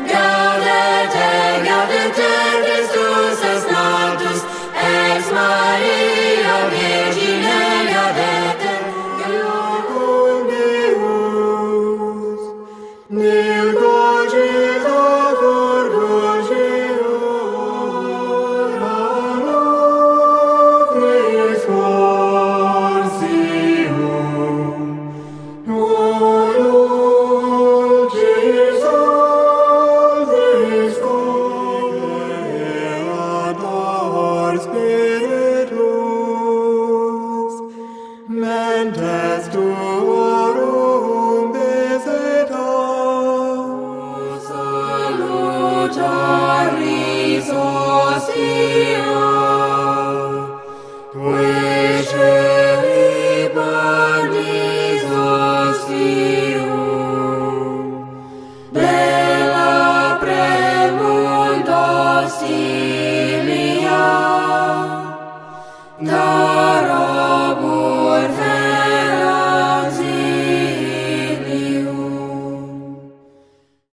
Gaudete, gaudete, Christus est natus, ex Maria Virgine, gaudete, Georgum Deus, nil cogita forgogera, noctis consium, Lord Jesus is Creator Spiritus, mentes tuorum visita, salutaris ostia, qui celi panis ostium, bella premunt ostilia, darabus